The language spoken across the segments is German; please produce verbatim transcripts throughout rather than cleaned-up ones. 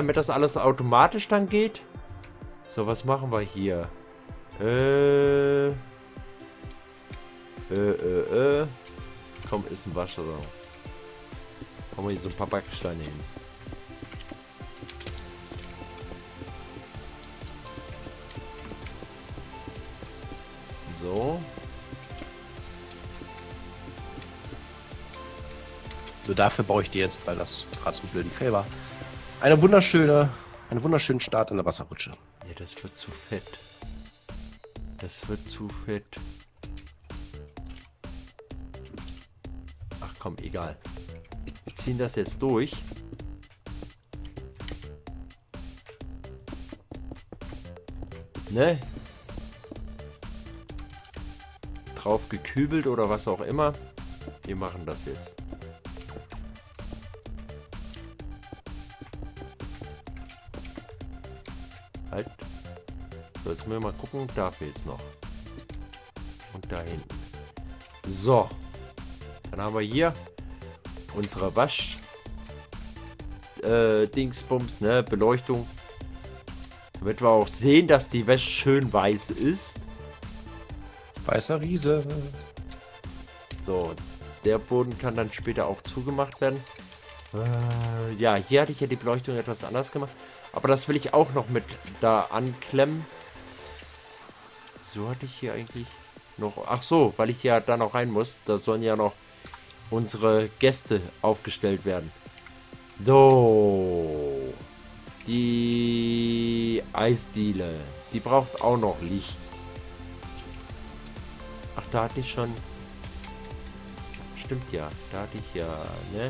damit das alles automatisch dann geht. So, was machen wir hier? Äh. Äh, äh, äh. Komm, ist ein Waschsalon. Machen wir hier so ein paar Backsteine hin. So. So, dafür baue ich dir jetzt, weil das gerade so ein blöden Fail war, eine wunderschöne, einen wunderschönen Start in der Wasserrutsche. Ja, das wird zu fett. Das wird zu fett. Ach komm, egal. Wir ziehen das jetzt durch. Ne? Drauf gekübelt oder was auch immer. Wir machen das jetzt. Halt. So, jetzt müssen wir mal gucken. Da fehlt's noch. Und da hinten. So. Dann haben wir hier unsere Wasch äh, Dingsbums, ne? Beleuchtung. Damit wir auch sehen, dass die Wäsche schön weiß ist. Weißer Riese. So, der Boden kann dann später auch zugemacht werden. Äh, ja, hier hatte ich ja die Beleuchtung etwas anders gemacht. Aber das will ich auch noch mit da anklemmen. So hatte ich hier eigentlich noch... Ach so, weil ich ja da noch rein muss. Da sollen ja noch unsere Gäste aufgestellt werden. So. Die Eisdiele. Die braucht auch noch Licht. Ach, da hatte ich schon... Stimmt ja. Da hatte ich ja, ne?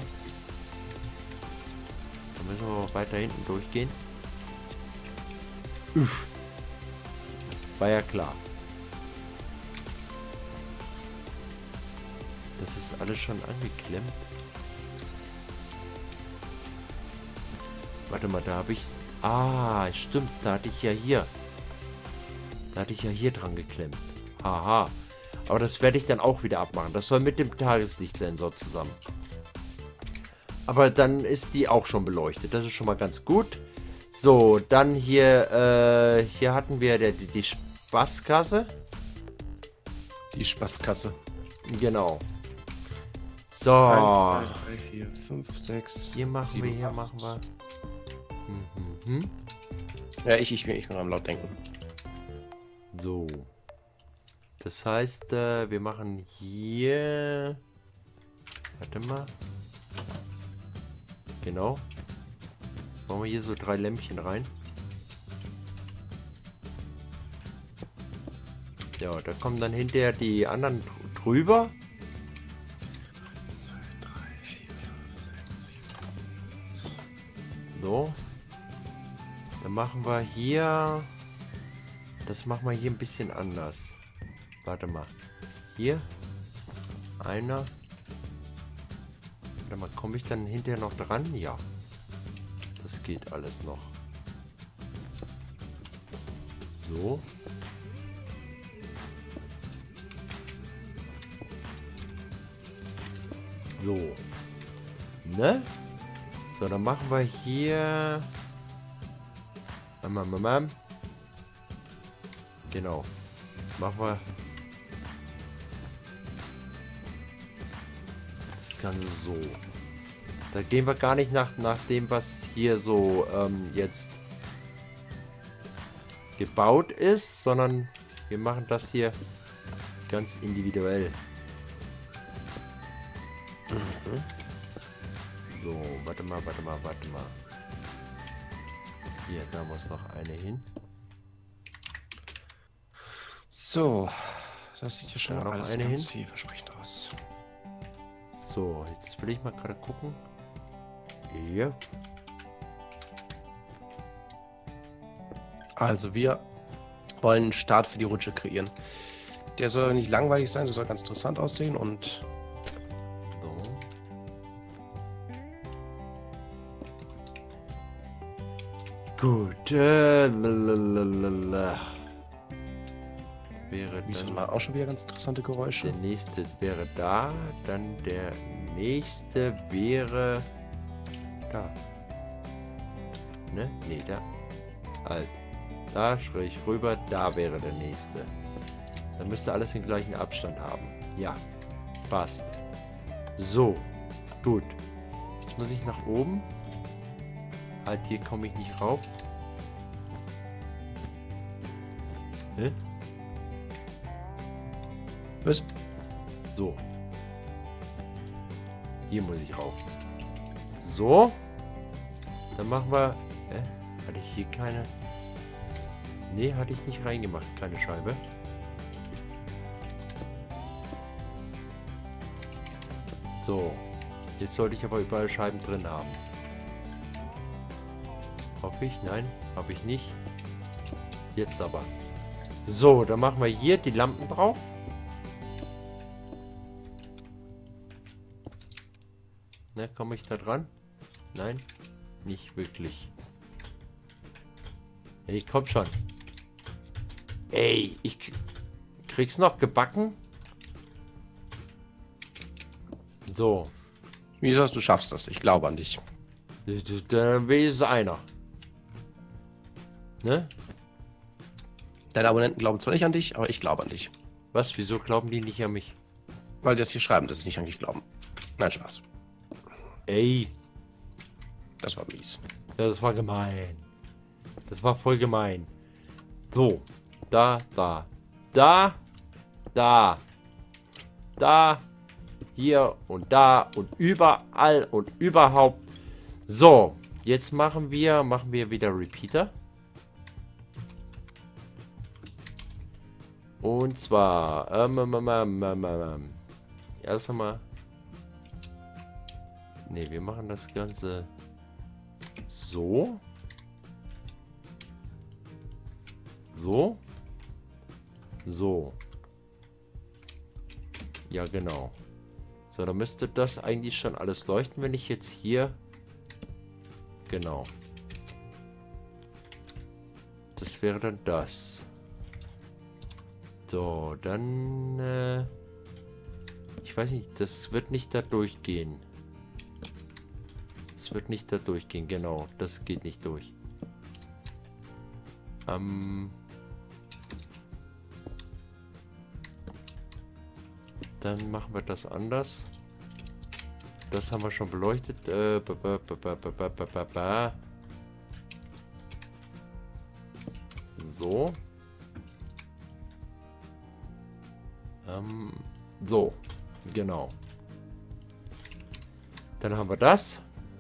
Da müssen wir weiter hinten durchgehen. Uff. War ja klar. Das ist alles schon angeklemmt. Warte mal, da habe ich... Ah, stimmt. Da hatte ich ja hier... Da hatte ich ja hier dran geklemmt. Haha. Aber das werde ich dann auch wieder abmachen. Das soll mit dem Tageslichtsensor zusammen. Aber dann ist die auch schon beleuchtet. Das ist schon mal ganz gut. So, dann hier... Äh, hier hatten wir der, die, die Spaßkasse. Die Spaßkasse. Genau. So. eins, zwei, drei, vier, fünf, sechs. Hier machen sieben, wir, hier acht. machen wir. Mhm, mhm. Ja, ich, ich, ich kann am laut denken. So. Das heißt, äh, wir machen hier... Warte mal. Genau. Machen wir hier so drei Lämpchen rein. Ja, da kommen dann hinterher die anderen dr- drüber. zwei, drei, vier, fünf, sechs, sieben, acht. So. Dann machen wir hier... Das machen wir hier ein bisschen anders. Warte mal. Hier. Einer. Warte mal, komme ich dann hinterher noch dran? Ja. Das geht alles noch. So. So. Ne? So, dann machen wir hier... Mam, mam, mam. Genau. Machen wir das Ganze so. Da gehen wir gar nicht nach, nach dem, was hier so ähm, jetzt gebaut ist, sondern wir machen das hier ganz individuell. Mhm. So, warte mal, warte mal, warte mal. Hier, da muss noch eine hin. So, das sieht ja schon Da mal noch alles eine ganz hin. vielversprechend aus. So, jetzt will ich mal gerade gucken. Hier. Also, wir wollen einen Start für die Rutsche kreieren. Der soll nicht langweilig sein, der soll ganz interessant aussehen und So. Gut. Äh, lalalala. Wäre wie dann mal auch schon wieder ganz interessante Geräusche. der nächste wäre da, dann der nächste wäre da. ne? Ne, da. Halt. Da schräg rüber, da wäre der nächste. Dann müsste alles den gleichen Abstand haben. Ja, passt. So, gut. Jetzt muss ich nach oben. Halt, hier komme ich nicht rauf. Hä? Was? So. Hier muss ich rauf. So. Dann machen wir... Äh, hatte ich hier keine... Nee, hatte ich nicht reingemacht. Keine Scheibe. So. Jetzt sollte ich aber überall Scheiben drin haben. Hoffe ich. Nein, habe ich nicht. Jetzt aber. So, dann machen wir hier die Lampen drauf. Ne, komme ich da dran? Nein, nicht wirklich. Ey, komm schon. Ey, ich krieg's noch gebacken. So. Wie sagst du, schaffst das? Ich glaube an dich. Dann wenigstens einer. Ne? Deine Abonnenten glauben zwar nicht an dich, aber ich glaube an dich. Was? Wieso glauben die nicht an mich? Weil die das hier schreiben, dass sie nicht an dich glauben. Nein, Spaß. Ey. Das war mies. Ja, das war gemein. Das war voll gemein. So. Da, da. Da. Da. Da. Hier und da und überall und überhaupt. So. Jetzt machen wir, machen wir wieder Repeater. Und zwar, ähm, ähm, ähm, ähm, ähm, erst einmal, ne, wir machen das Ganze so, so, so, ja genau, so, dann müsste das eigentlich schon alles leuchten, wenn ich jetzt hier, genau, das wäre dann das. So, dann, äh, ich weiß nicht, das wird nicht da durchgehen. Das wird nicht da durchgehen, genau, das geht nicht durch. Ähm, dann machen wir das anders. Das haben wir schon beleuchtet. Äh, ba, ba, ba, ba, ba, ba, ba, ba. So. Ähm, so, genau. Dann haben wir das.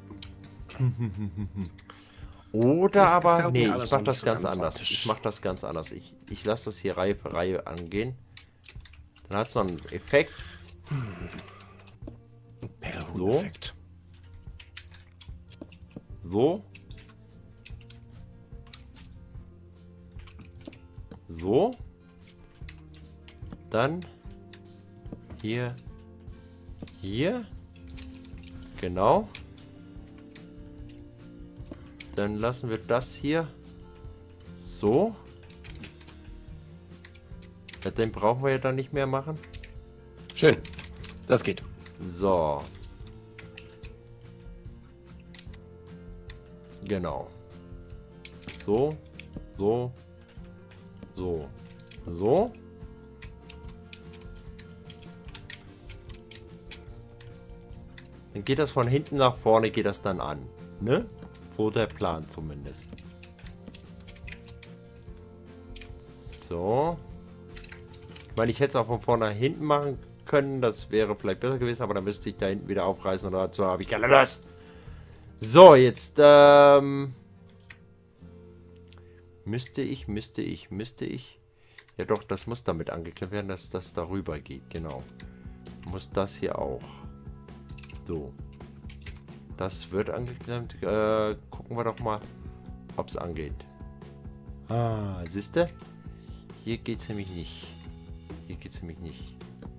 Oder Das aber, gefällt nee, mir ich alles mach noch das nicht so ganz ganz anders. optisch. Ich mach das ganz anders. Ich, ich lasse das hier Reihe für Reihe angehen. Dann hat es noch einen Effekt. Perlhuhn-Effekt. So. So. Dann hier, hier, genau. Dann lassen wir das hier so. Ja, den brauchen wir ja dann nicht mehr machen. Schön. Das geht. So. Genau. So, so, so, so. Dann geht das von hinten nach vorne, geht das dann an. Ne? So der Plan zumindest. So. Ich meine, ich hätte es auch von vorne nach hinten machen können. Das wäre vielleicht besser gewesen, aber dann müsste ich da hinten wieder aufreißen und dazu habe ich keine Lust. So, jetzt ähm, müsste ich, müsste ich, müsste ich. Ja doch, das muss damit angeklemmt werden, dass das darüber geht. Genau. Muss das hier auch. So. Das wird angeklemmt. Äh, gucken wir doch mal, ob es angeht. Ah, siehste? Hier geht es nämlich nicht. Hier geht es nämlich nicht.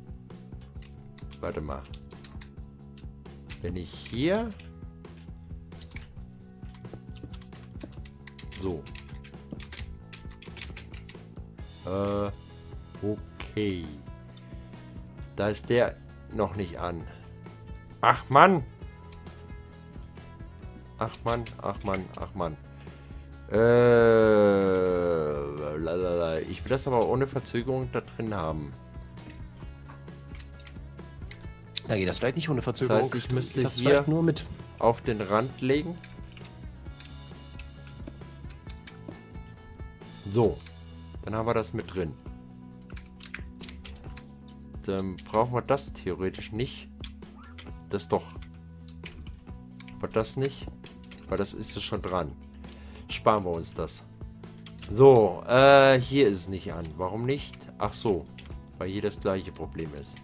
Warte mal. Wenn ich hier... So. Äh, okay. Da ist der noch nicht an. Ach Mann! Ach Mann, ach Mann, ach Mann. Äh, lalala. Ich will das aber ohne Verzögerung da drin haben. Da geht das vielleicht nicht ohne Verzögerung. Das heißt, ich müsste das hier vielleicht nur mit auf den Rand legen. So, dann haben wir das mit drin. Dann brauchen wir das theoretisch nicht. Das doch. Aber das nicht, weil das ist ja schon dran. Sparen wir uns das. So, äh, hier ist es nicht an. Warum nicht? Ach so, weil hier das gleiche Problem ist.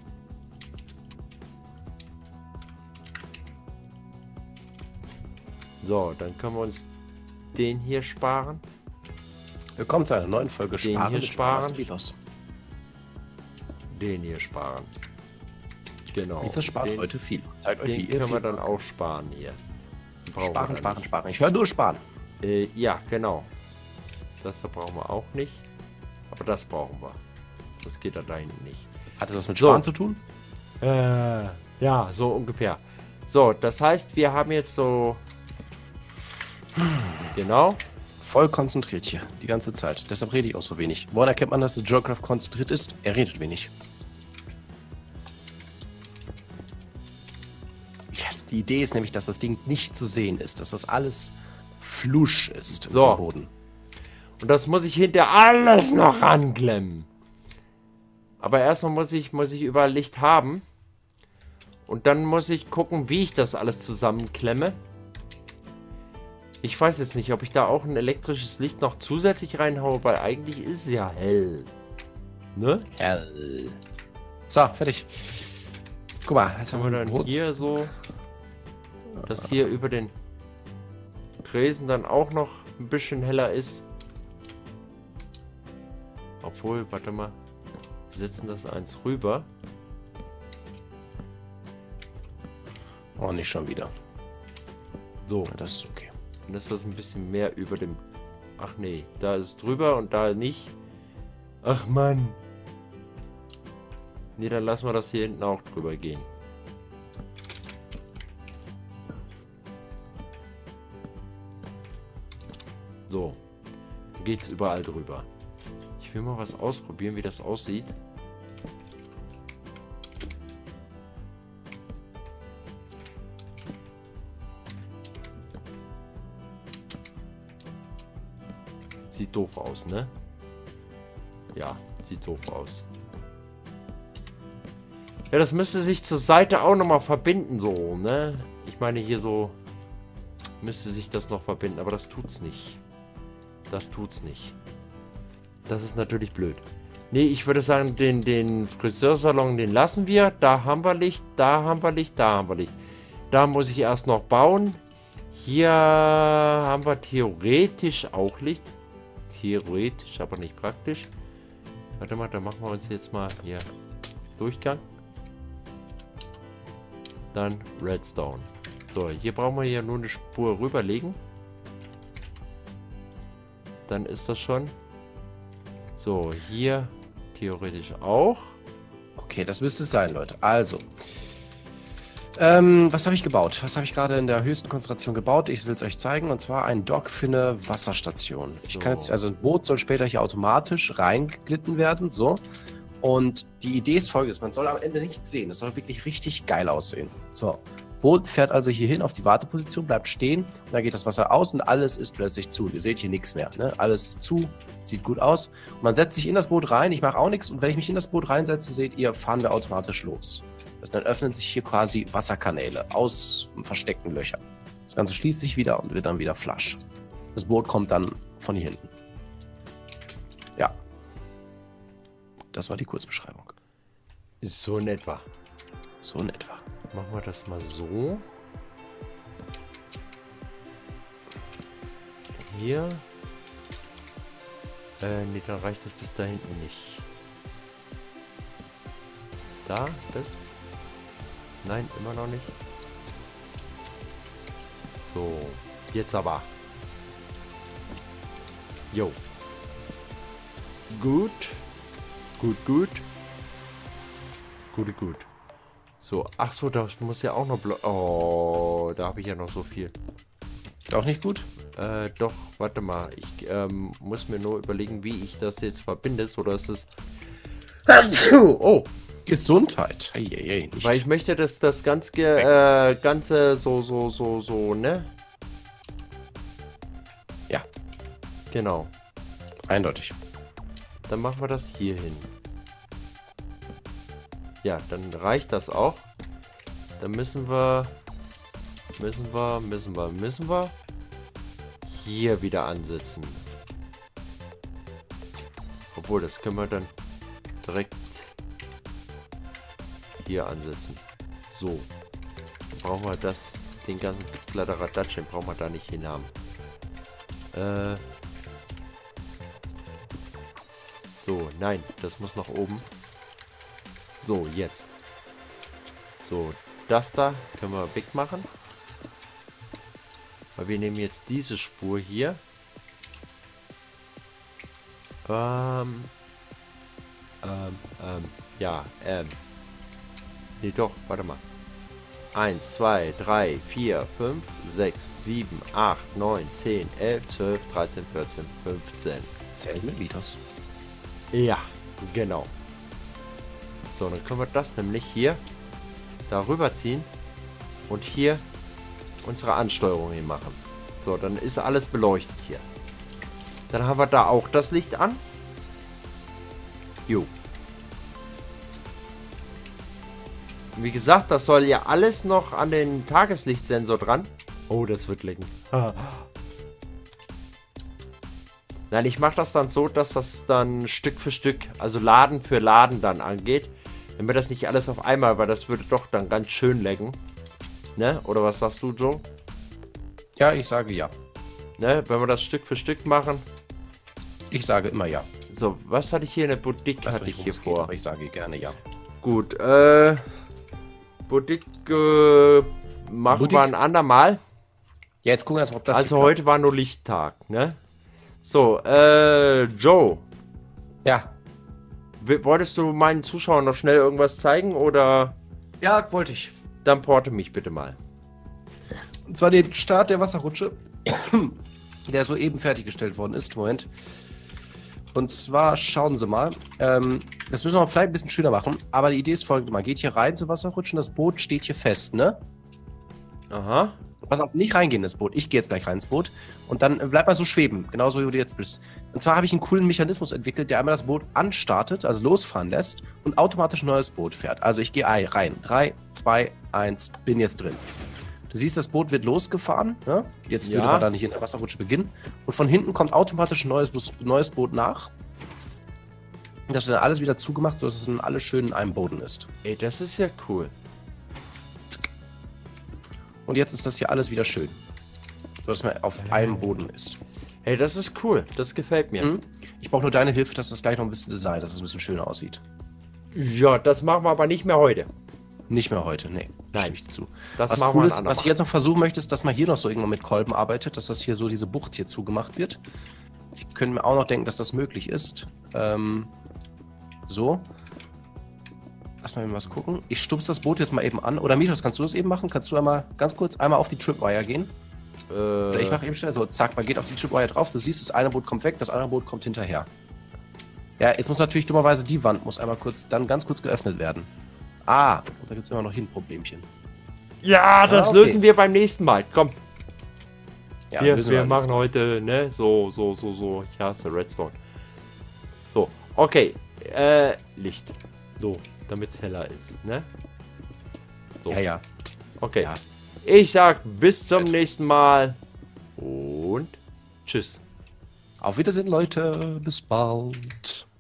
So, dann können wir uns den hier sparen. Willkommen zu einer neuen Folge Den Sparen hier mit sparen. und Mythos. Den hier sparen. Genau. Mythos spart den, heute viel. Zeigt euch, wie Den ihr können wir viel dann auch sparen hier. Brauchen sparen, wir sparen, nicht. sparen. Ich höre nur sparen. Äh, ja, genau. Das da brauchen wir auch nicht. Aber das brauchen wir. Das geht da, da hinten nicht. Hat das was mit So. Sparen zu tun? Äh, ja, so ungefähr. So, das heißt, wir haben jetzt so... Genau. Voll konzentriert hier, die ganze Zeit. Deshalb rede ich auch so wenig. Woran erkennt man, dass der Joecraft konzentriert ist? Er redet wenig. Yes, die Idee ist nämlich, dass das Ding nicht zu sehen ist. Dass das alles flusch ist So. mit dem Boden. Und das muss ich hinter alles noch anklemmen. Aber erstmal muss ich, muss ich überall Licht haben. Und dann muss ich gucken, wie ich das alles zusammenklemme. Ich weiß jetzt nicht, ob ich da auch ein elektrisches Licht noch zusätzlich reinhaue, weil eigentlich ist es ja hell. Ne? Hell. So, fertig. Guck mal, jetzt Haben wir dann Rot- hier so, dass hier über den Tresen dann auch noch ein bisschen heller ist. Obwohl, warte mal, wir setzen das eins rüber. Oh, nicht schon wieder. So, Ja, das ist okay. dann ist das ein bisschen mehr über dem... Ach nee, da ist es drüber und da nicht. Ach Mann. Nee, dann lassen wir das hier hinten auch drüber gehen. So, dann geht's überall drüber. Ich will mal was ausprobieren, wie das aussieht. Sieht doof aus, ne? Ja, sieht doof aus. Ja, das müsste sich zur Seite auch nochmal verbinden, so, ne? Ich meine, hier so müsste sich das noch verbinden, aber das tut's nicht. Das tut's nicht. Das ist natürlich blöd. Nee, ich würde sagen, den, den Friseursalon, den lassen wir. Da haben wir Licht, da haben wir Licht, da haben wir Licht. Da muss ich erst noch bauen. Hier haben wir theoretisch auch Licht. Theoretisch, aber nicht praktisch. Warte mal, da machen wir uns jetzt mal hier Durchgang. Dann Redstone. So, hier brauchen wir ja nur eine Spur rüberlegen. Dann ist das schon. So, hier theoretisch auch. Okay, das müsste es sein, Leute. Also. Ähm, was habe ich gebaut? Was habe ich gerade in der höchsten Konzentration gebaut? Ich will es euch zeigen. Und zwar ein Dock für eine Wasserstation. So. Ich kann jetzt, also ein Boot soll später hier automatisch reingeglitten werden. So. Und die Idee ist folgendes: Man soll am Ende nichts sehen. Es soll wirklich richtig geil aussehen. So. Boot fährt also hier hin auf die Warteposition, bleibt stehen. Und dann geht das Wasser aus und alles ist plötzlich zu. Ihr seht hier nichts mehr. Ne? Alles ist zu. Sieht gut aus. Und man setzt sich in das Boot rein. Ich mache auch nichts. Und wenn ich mich in das Boot reinsetze, seht ihr, fahren wir automatisch los. Also dann öffnen sich hier quasi Wasserkanäle aus versteckten Löchern. Das Ganze schließt sich wieder und wird dann wieder flush. Das Boot kommt dann von hier hinten. Ja. Das war die Kurzbeschreibung. Ist so in etwa. So in etwa. Machen wir das mal so. Hier. Äh, nee, dann reicht das bis da hinten nicht. Da, das. Nein, immer noch nicht. So, jetzt aber. Jo. Gut. Gut, gut. Gut, gut. So, ach so, das muss ja auch noch... Blo oh, da habe ich ja noch so viel. Auch nicht gut? Äh, doch, warte mal. Ich ähm, muss mir nur überlegen, wie ich das jetzt verbinde. So, dass es... Oh! Gesundheit. Hey, hey, hey, nicht. Weil ich möchte, dass das ganz ge äh, Ganze so, so, so, so, ne? Ja. Genau. Eindeutig. Dann machen wir das hier hin. Ja, dann reicht das auch. Dann müssen wir... Müssen wir, müssen wir, müssen wir... hier wieder ansetzen. Obwohl, das können wir dann direkt hier ansetzen. So. Dann brauchen wir das, den ganzen Kladderadatsch, den brauchen wir da nicht hin haben. Äh. So, nein, das muss nach oben. So, jetzt. So, das da können wir wegmachen. Weil wir nehmen jetzt diese Spur hier. Ähm. Ähm, ähm, ja, ähm. Nee, doch, warte mal. eins, zwei, drei, vier, fünf, sechs, sieben, acht, neun, zehn, elf, zwölf, dreizehn, vierzehn, fünfzehn. zehn Millimeters. Ja, genau. So, dann können wir das nämlich hier darüber ziehen und hier unsere Ansteuerung hin machen. So, dann ist alles beleuchtet hier. Dann haben wir da auch das Licht an. Jo. Wie gesagt, das soll ja alles noch an den Tageslichtsensor dran. Oh, das wird lecken. Nein, ich mache das dann so, dass das dann Stück für Stück, also Laden für Laden dann angeht. Wenn wir das nicht alles auf einmal, weil das würde doch dann ganz schön lecken. Ne? Oder was sagst du, Joe? Ja, ich sage ja. Ne? Wenn wir das Stück für Stück machen. Ich sage immer ja. So, was hatte ich hier in der Boutique? Weiß Hatte nicht, ich worum hier es geht, vor. aber ich sage gerne ja. Gut, äh... Boutique äh, machen Boutique? wir ein andermal. Ja, jetzt gucken wir erst mal, ob das Also hier heute war nur Lichttag, ne? So, äh, Joe. klappt. Ja. w- Wolltest du meinen Zuschauern noch schnell irgendwas zeigen oder Ja, wollte ich. dann porte mich bitte mal. Und zwar den Start der Wasserrutsche, der soeben fertiggestellt worden ist. Moment. Und zwar, schauen Sie mal, ähm, das müssen wir vielleicht ein bisschen schöner machen, aber die Idee ist folgende. Man geht hier rein zur Wasserrutsche und das Boot steht hier fest, ne? Aha. Pass auf, nicht reingehen ins Boot. Ich gehe jetzt gleich rein ins Boot. Und dann äh, bleib mal so schweben, genauso wie du jetzt bist. Und zwar habe ich einen coolen Mechanismus entwickelt, der einmal das Boot anstartet, also losfahren lässt und automatisch ein neues Boot fährt. Also ich gehe rein. drei, zwei, eins, bin jetzt drin. Du siehst, das Boot wird losgefahren. Ne? Jetzt Ja. würde man da nicht in der Wasserrutsche beginnen. Und von hinten kommt automatisch ein neues, Bus- neues Boot nach. Und das wird dann alles wieder zugemacht, sodass es dann alles schön in einem Boden ist. Ey, das ist ja cool. Und jetzt ist das hier alles wieder schön. Sodass man auf einem Boden ist. Ey, das ist cool. Das gefällt mir. Mhm. Ich brauche nur deine Hilfe, dass das gleich noch ein bisschen Design, dass es ein bisschen schöner aussieht. Ja, das machen wir aber nicht mehr heute. Nicht mehr heute, nee. Nein. Stimme ich dir zu. Das Was machen cool wir ist, ein was ich andermal. jetzt noch versuchen möchte, ist, dass man hier noch so irgendwann mit Kolben arbeitet, dass das hier so diese Bucht hier zugemacht wird. Ich könnte mir auch noch denken, dass das möglich ist. Ähm, so. Lass mal eben was gucken. Ich stupse das Boot jetzt mal eben an. Oder Mitos, kannst du das eben machen? Kannst du einmal ganz kurz einmal auf die Tripwire gehen? Äh, Oder ich mache eben schnell so, zack, man geht auf die Tripwire drauf. Du siehst, das eine Boot kommt weg, das andere Boot kommt hinterher. Ja, jetzt muss natürlich dummerweise die Wand muss einmal kurz, dann ganz kurz geöffnet werden. Ah, und da gibt es immer noch hier ein Problemchen. ja, das Ah, okay. lösen wir beim nächsten Mal. Komm. Ja, wir lösen wir alles. machen heute, ne, so, so, so, so. Ich hasse Redstone. So, okay. Äh, Licht. So, damit es heller ist, ne? So. Ja, ja. Okay. Ja. Ich sag bis zum Gut. nächsten Mal. Und tschüss. Auf Wiedersehen, Leute. Bis bald.